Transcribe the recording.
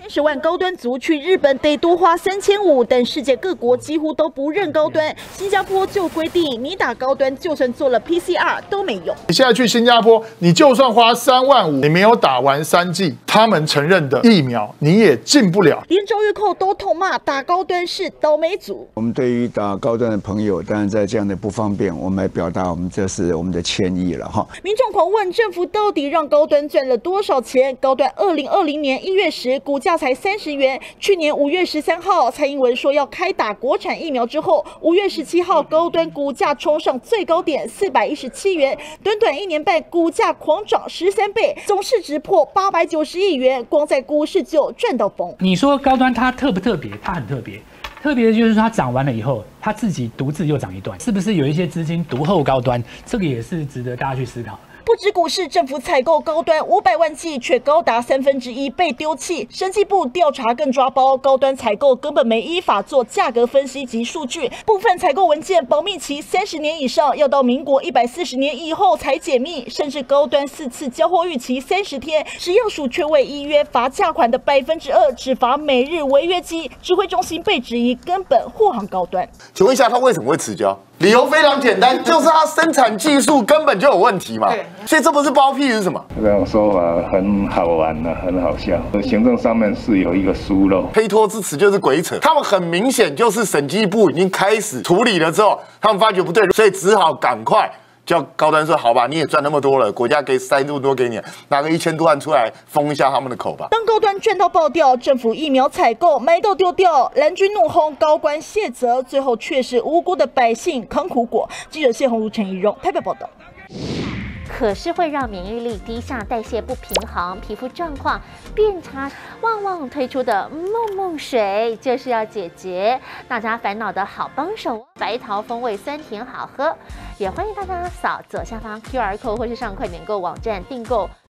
30万高端族去日本得多花3500，但世界各国几乎都不认高端。新加坡就规定，你打高端就算做了 PCR 都没用。 你现在去新加坡，你就算花3万5，你没有打完3剂，他们承认的疫苗你也进不了。 连周玉蔻都痛骂打高端是倒霉族。 我们对于打高端的朋友，当然在这样的不方便，我们来表达这是我们的歉意了哈。 民众狂问政府到底让高端赚了多少钱？高端2020年1月10股价才30元，去年5月13号蔡英文说要开打国产疫苗之后，5月17号高端股价冲上最高点417元，短短1年半股价狂涨13倍，总市值破890亿元，光在股市就赚到疯。 你说高端它特不特别？它很特别。特别的就是说，它涨完了以后，它自己独自又涨一段，是不是有一些资金独后高端？这个也是值得大家去思考。 不止股市，政府采购高端500万剂，却高达1/3被丢弃。审计部调查更抓包，高端采购根本没依法做价格分析及数据，部分采购文件保密期30年以上，要到民国140年以后才解密，甚至高端4次交货逾期30天，食药署却未依约罚价款的2%，只罚每日违约金。指挥中心被质疑根本护航高端。 请问一下，他为什么会迟交？理由非常简单，就是他生产技术根本就有问题嘛。所以这不是包庇是什么？ 这种说法很好玩啊，很好笑。行政上面是有一个疏漏， 推脱之词就是鬼扯。他们很明显就是审计部已经开始处理了之后，他们发觉不对，所以只好赶快叫高端说：“好吧，你也赚那么多了，国家给塞那么多给你，拿个1000多万出来封一下他们的口吧。” 当高端赚到爆掉，政府疫苗采购埋到丢掉，蓝军怒轰，高官卸责，最后却是无辜的百姓扛苦果。记者谢宏如、陈怡蓉台北报道。 可是会让免疫力低下、代谢不平衡、皮肤状况变差。旺旺推出的梦梦水就是要解决大家烦恼的好帮手，白桃风味酸甜好喝。也欢迎大家扫左下方 QR code 或是上快点购网站订购